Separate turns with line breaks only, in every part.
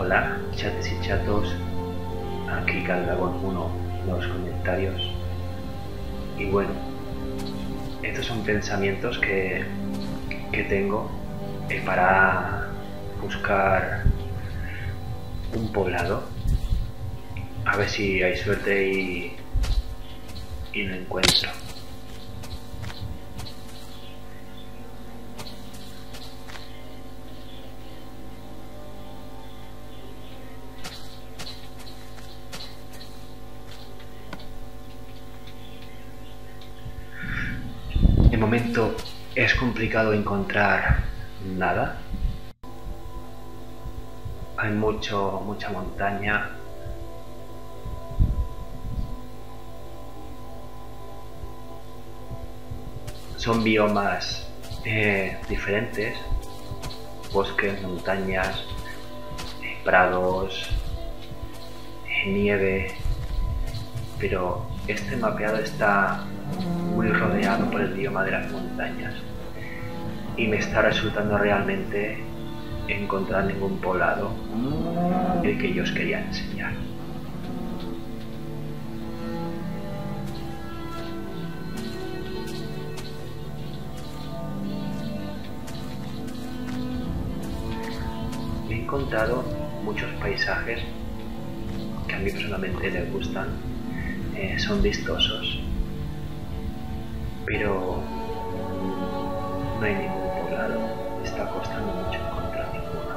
Hola, chates y chatos, aquí Caldragón 1 en los comentarios. Y bueno, estos son pensamientos que tengo para buscar un poblado. A ver si hay suerte y lo encuentro. De momento es complicado encontrar nada. Hay mucha montaña. Son biomas diferentes. Bosques, montañas, prados, nieve. Pero este mapeado está muy rodeado por el bioma de las montañas y me está resultando realmente encontrar ningún poblado el que yo os quería enseñar. He encontrado muchos paisajes que a mí personalmente me gustan, son vistosos, pero no hay ningún poblado, me está costando mucho encontrar ninguno.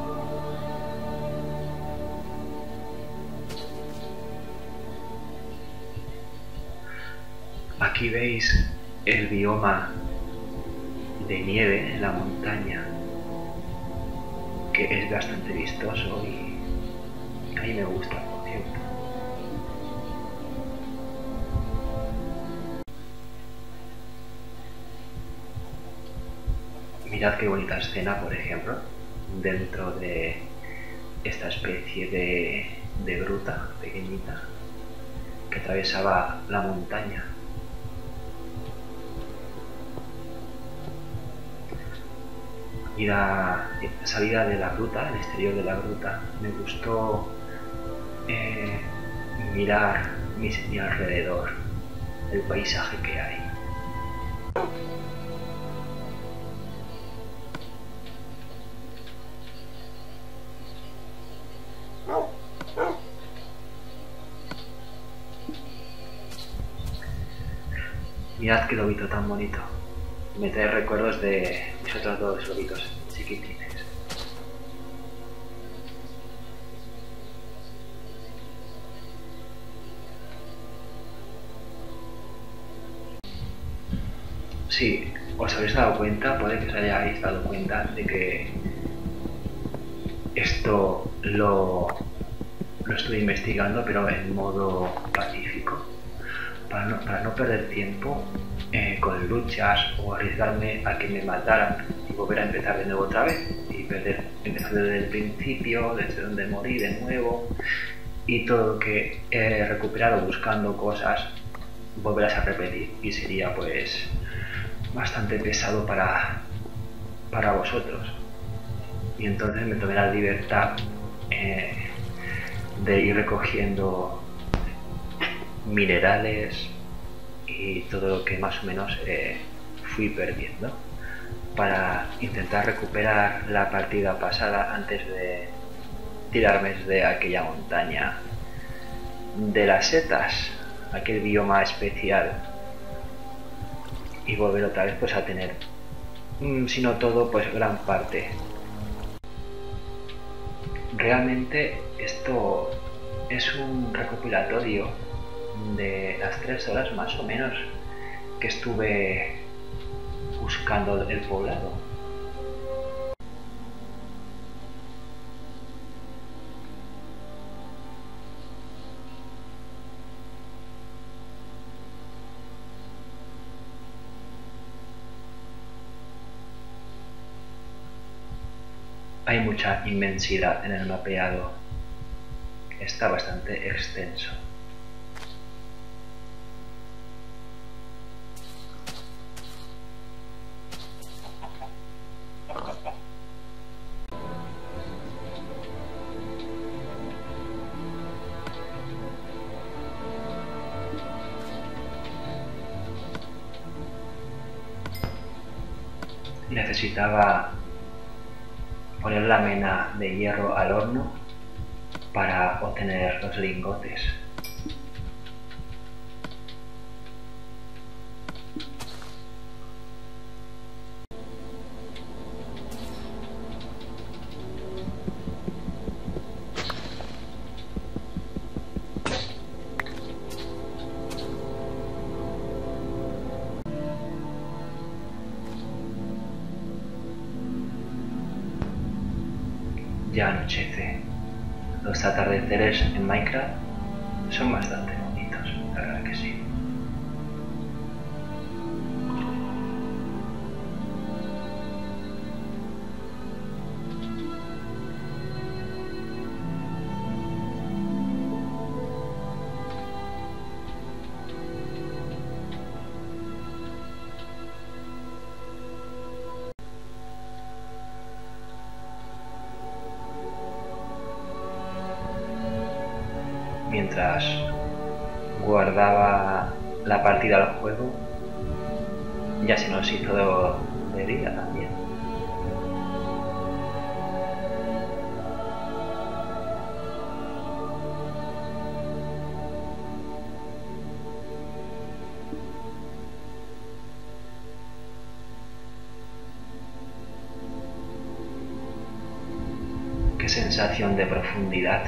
Aquí veis el bioma de nieve en la montaña, que es bastante vistoso y a mí me gusta, por cierto. Mirad qué bonita escena, por ejemplo, dentro de esta especie de gruta pequeñita que atravesaba la montaña. Y la salida de la gruta, el exterior de la gruta, me gustó mirar mi alrededor, el paisaje que hay. Mirad qué lobito tan bonito. Me trae recuerdos de mis otros dos lobitos chiquitines. Sí, os habéis dado cuenta, puede que os hayáis dado cuenta de que esto lo estoy investigando, pero en modo pacífico, para no perder tiempo con luchas o arriesgarme a que me mataran y volver a empezar de nuevo otra vez y empezar desde el principio, desde donde morí de nuevo, y todo lo que he recuperado buscando cosas volverás a repetir y sería pues bastante pesado para vosotros. Y entonces me tomé la libertad de ir recogiendo minerales y todo lo que más o menos fui perdiendo para intentar recuperar la partida pasada antes de tirarme de aquella montaña de las setas, aquel bioma especial, y volver otra vez pues a tener, si no todo, pues gran parte. Realmente esto es un recopilatorio de las 3 horas más o menos que estuve buscando el poblado. Hay mucha inmensidad en el mapeado, está bastante extenso. necesitaba poner la mena de hierro al horno para obtener los lingotes. Ya anochece. Los atardeceres en Minecraft son bastante bonitos, la verdad que sí. Mientras guardaba la partida al juego, ya se nos hizo de día también. Qué sensación de profundidad.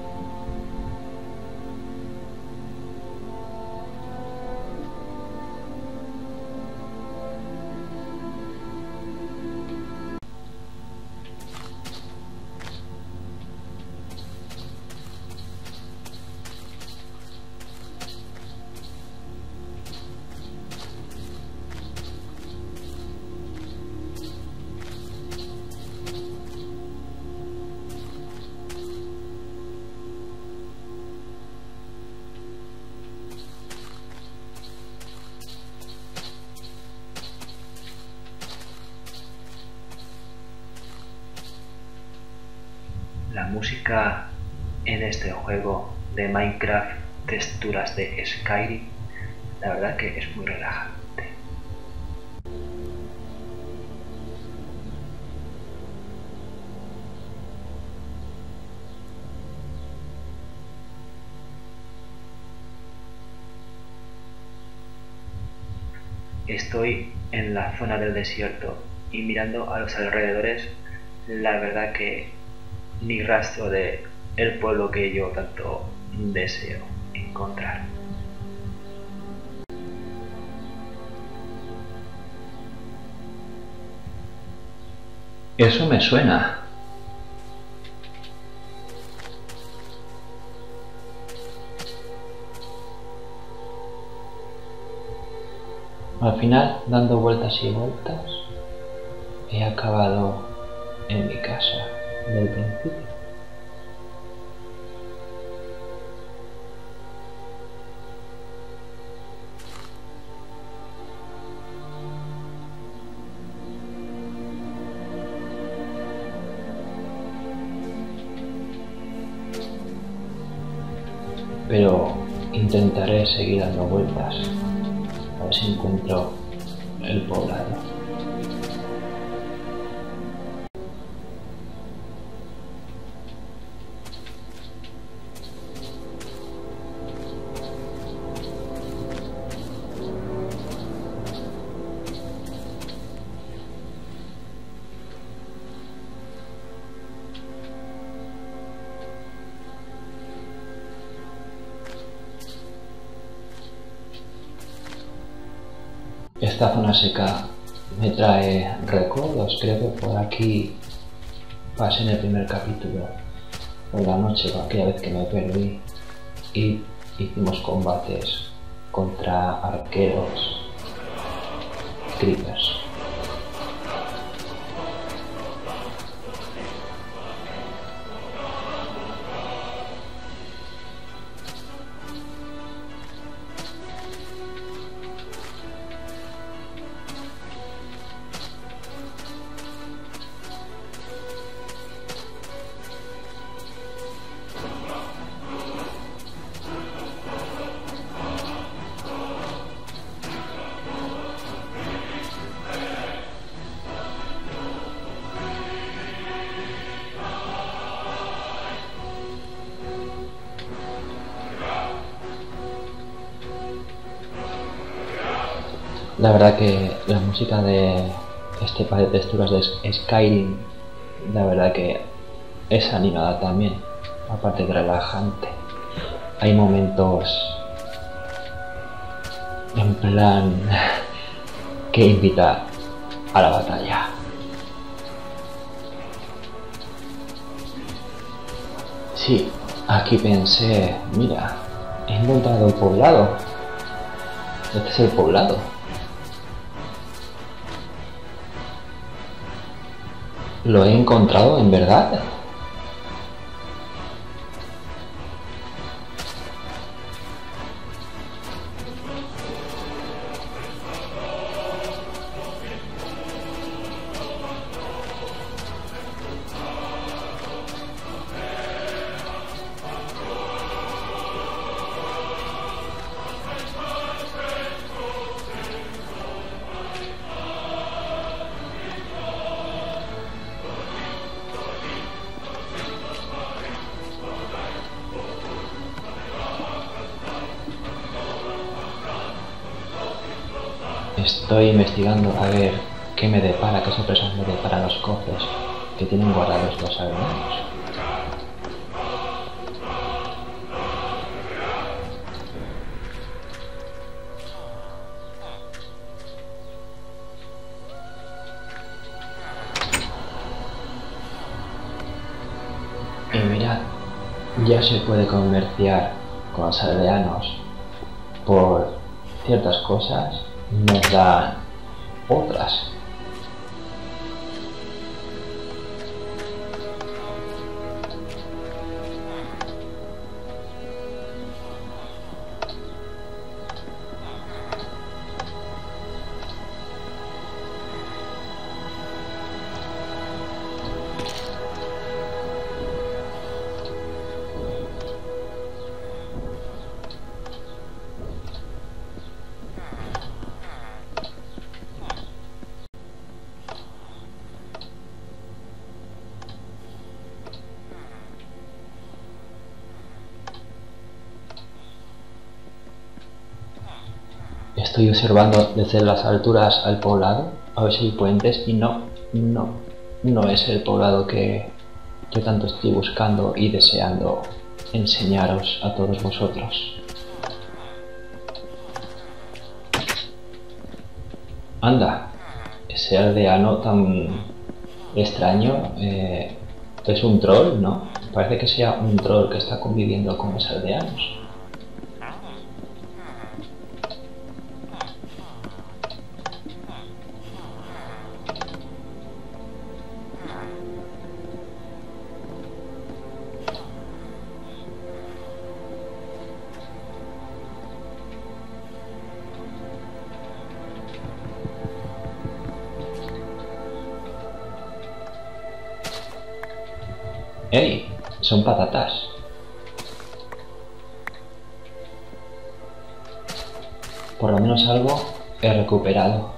La música en este juego de Minecraft, texturas de Skyrim, la verdad que es muy relajante. Estoy en la zona del desierto y mirando a los alrededores, la verdad que ni rastro de el pueblo que yo tanto deseo encontrar. Eso me suena. Al final, dando vueltas y vueltas, he acabado en mi casa del principio. Pero intentaré seguir dando vueltas a ver si encuentro el poblado. Esta zona seca me trae recuerdos, creo que por aquí pasé en el primer capítulo, por la noche, aquella vez que me perdí y hicimos combates contra arqueros, creepers.
La verdad que la música de este par de texturas de Skyrim, la verdad que es animada también, aparte de relajante. Hay momentos en plan que invita a la batalla. Sí, aquí pensé, mira, he encontrado el poblado. Este es el poblado. ¿Lo he encontrado en verdad? Estoy investigando a ver qué me depara, qué sorpresas me deparan los cofres que tienen guardados los aldeanos. Y mirad, ya se puede comerciar con los aldeanos por ciertas cosas, nos dan otras. Estoy observando desde las alturas al poblado, a ver si hay puentes, y no es el poblado que yo tanto estoy buscando y deseando enseñaros a todos vosotros. Anda, ese aldeano tan extraño es un troll, ¿no? Parece que sea un troll que está conviviendo con los aldeanos. ¡Ey! Son patatas. Por lo menos algo he recuperado.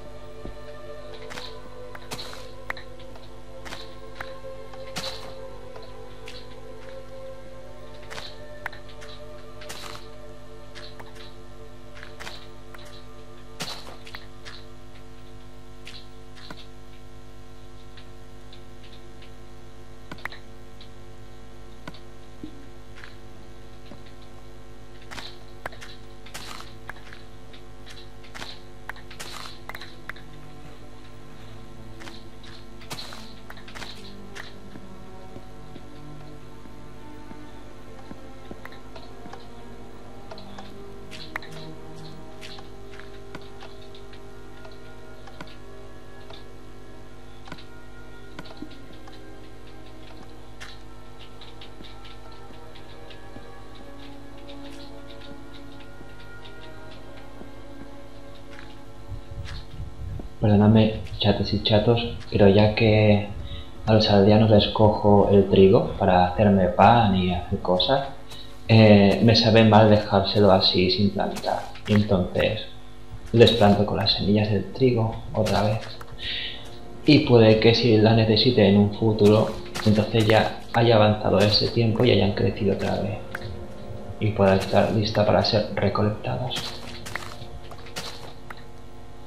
Perdonadme, chatos y chatos, pero ya que a los aldeanos les cojo el trigo para hacerme pan y hacer cosas, me sabe mal dejárselo así sin plantar. Y entonces les planto con las semillas del trigo otra vez. Y puede que si las necesite en un futuro, entonces ya haya avanzado ese tiempo y hayan crecido otra vez. Y pueda estar lista para ser recolectadas.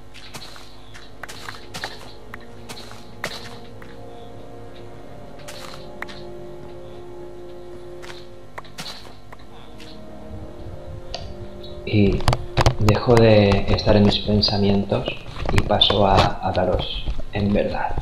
y dejo de estar en mis pensamientos y paso a hablaros en verdad.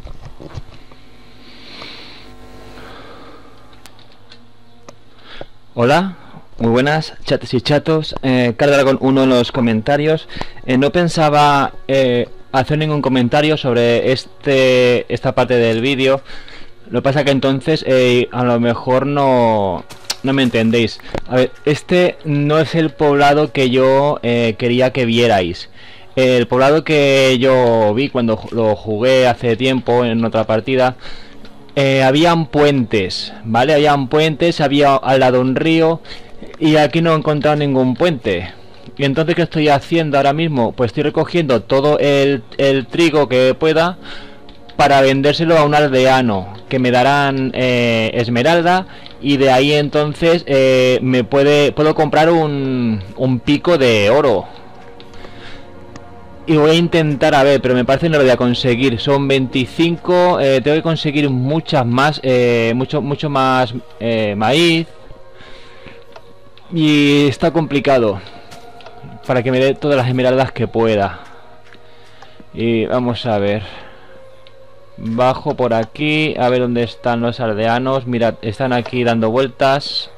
Hola, muy buenas, chates y chatos. Cardragon 1 en los comentarios. No pensaba hacer ningún comentario sobre esta parte del vídeo. Lo que pasa que entonces a lo mejor no me entendéis. A ver, este no es el poblado que yo quería que vierais. El poblado que yo vi cuando lo jugué hace tiempo en otra partida, habían puentes, ¿vale? Habían puentes, había al lado un río y aquí no he encontrado ningún puente. Y entonces, ¿qué estoy haciendo ahora mismo? Pues estoy recogiendo todo el trigo que pueda para vendérselo a un aldeano, que me darán esmeralda, y de ahí entonces puedo comprar un pico de oro. Y voy a intentar, a ver, pero me parece que no lo voy a conseguir. Son 25, tengo que conseguir muchas más, mucho más maíz. Y está complicado para que me dé todas las esmeraldas que pueda. Y vamos a ver. Bajo por aquí, a ver dónde están los aldeanos. Mirad, están aquí dando vueltas.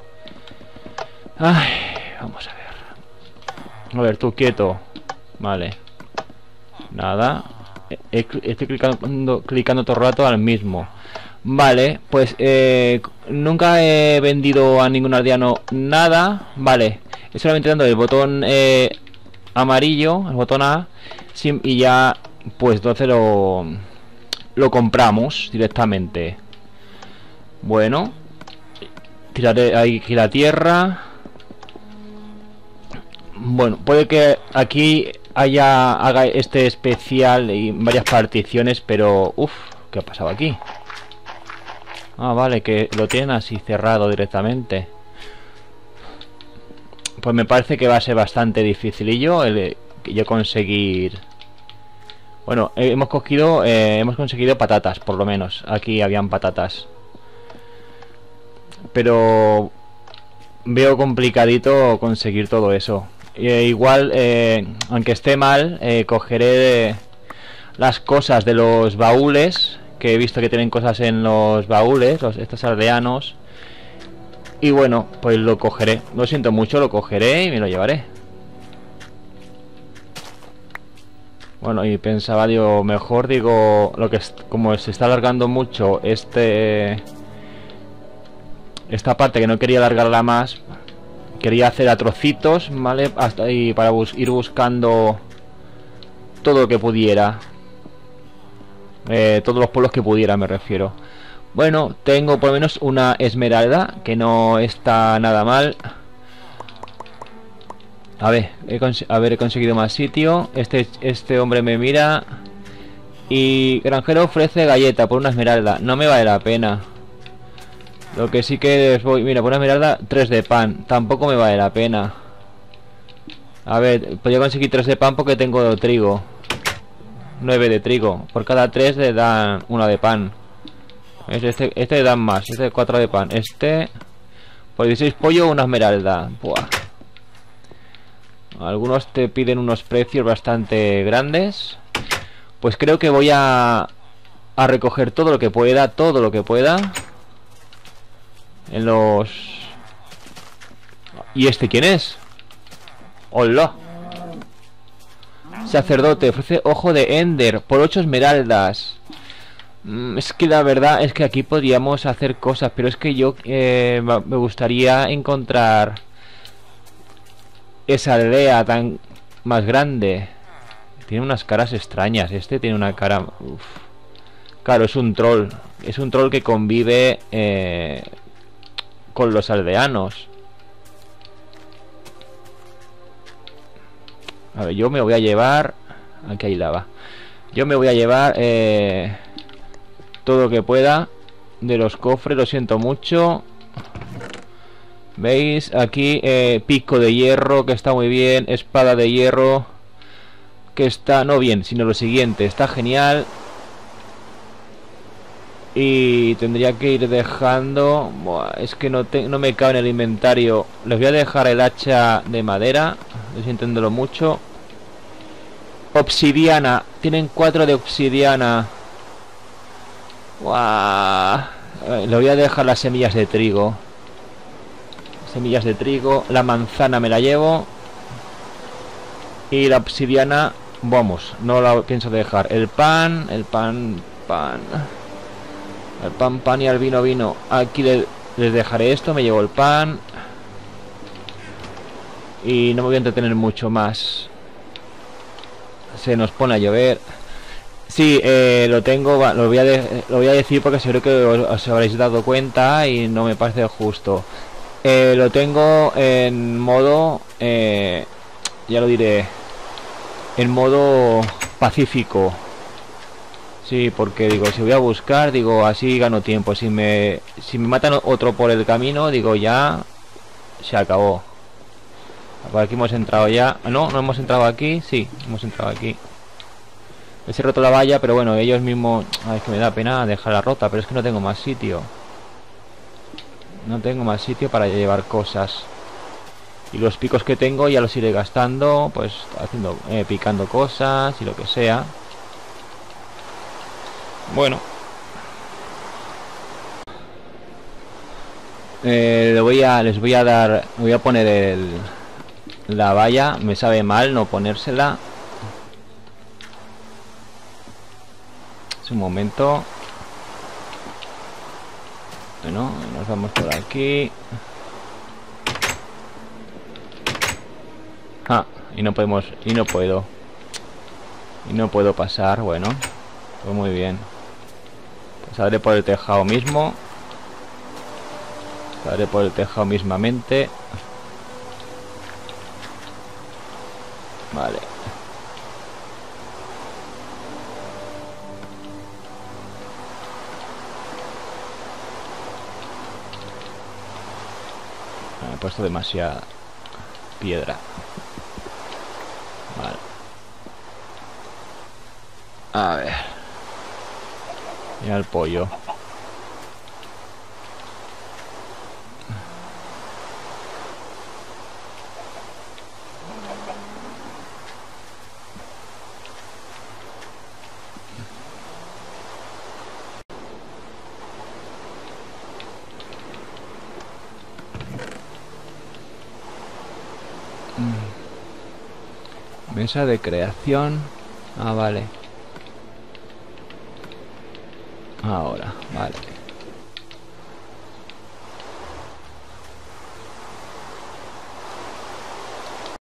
Ay, vamos a ver. A ver, tú quieto. Vale. Nada. Estoy clicando todo el rato al mismo. Vale, pues nunca he vendido a ningún aldeano nada. Vale, es solamente dando el botón amarillo, el botón A, y ya, pues entonces lo compramos directamente. Bueno, tiraré aquí la tierra. Bueno, puede que aquí haga este especial y varias particiones, pero uff, ¿qué ha pasado aquí? Ah, vale, que lo tienen así cerrado directamente. Pues me parece que va a ser bastante dificilillo yo conseguir. Bueno, hemos conseguido patatas, por lo menos. Aquí habían patatas. Pero veo complicadito conseguir todo eso. Igual, aunque esté mal, cogeré las cosas de los baúles, que he visto que tienen cosas en los baúles, estos aldeanos. Y bueno, pues lo cogeré. Lo siento mucho, lo cogeré y me lo llevaré. Bueno, y pensaba, digo, mejor digo, como se está alargando mucho esta parte, que no quería alargarla más, quería hacer a trocitos, ¿vale? Hasta ahí para ir buscando todo lo que pudiera. Todos los pueblos que pudiera, me refiero. Bueno, tengo por lo menos una esmeralda, que no está nada mal. A ver, he conseguido más sitio. Este hombre me mira. Y granjero ofrece galleta por una esmeralda. No me vale la pena. Lo que sí que les voy... Mira, por una esmeralda, 3 de pan. Tampoco me vale la pena. A ver, podría conseguir 3 de pan porque tengo trigo. 9 de trigo. Por cada 3 le dan 1 de pan. Este le dan más. Este 4 de pan. Por 16 pollo, una esmeralda. Buah. Algunos te piden unos precios bastante grandes. Pues creo que voy a recoger todo lo que pueda. Todo lo que pueda. En los... ¿Y este quién es? ¡Hola! Sacerdote, ofrece ojo de Ender por 8 esmeraldas. Es que la verdad es que aquí podríamos hacer cosas, pero es que yo me gustaría encontrar esa aldea tan más grande. Tiene unas caras extrañas. Este tiene una cara... Uf. Claro, es un troll. Es un troll que convive con los aldeanos. A ver, yo me voy a llevar... Aquí hay lava. Yo me voy a llevar todo lo que pueda de los cofres. Lo siento mucho. ¿Veis? Aquí pico de hierro, que está muy bien. Espada de hierro, que está... No bien, sino lo siguiente. Está genial.
Y tendría que ir dejando... Buah, es que no me cabe en el inventario. Les voy a dejar el hacha de madera. Lo sintiéndolo mucho. Obsidiana. Tienen 4 de obsidiana. Buah. Le voy a dejar las semillas de trigo. Semillas de trigo. La manzana me la llevo. Y la obsidiana, vamos, no la pienso dejar. El pan. El pan y el vino. Aquí les dejaré esto, me llevo el pan. Y no me voy a entretener mucho más. Se nos pone a llover. Sí, lo tengo, lo voy a decir porque seguro que os habréis dado cuenta y no me parece justo. Lo tengo en modo, ya lo diré, en modo pacífico. Sí, porque digo, si voy a buscar, digo, así gano tiempo. Si me matan otro por el camino, digo, ya se acabó. Por aquí hemos entrado ya. No hemos entrado aquí. Sí, hemos entrado aquí. He roto la valla, pero bueno, ellos mismos... Ay, es que me da pena dejarla rota, pero es que no tengo más sitio. No tengo más sitio para llevar cosas. Y los picos que tengo ya los iré gastando, pues haciendo, picando cosas y lo que sea. Bueno. Les voy a poner la valla. Me sabe mal no ponérsela. Es un momento. Bueno, nos vamos por aquí. Ah, y no podemos, y no puedo pasar. Bueno, pues muy bien. Pues saldré por el tejado mismo. Saldré por el tejado mismamente. Vale. Me he puesto demasiada piedra. Vale. A ver. Mira el pollo. Mesa de creación. Ah, vale. Ahora, vale.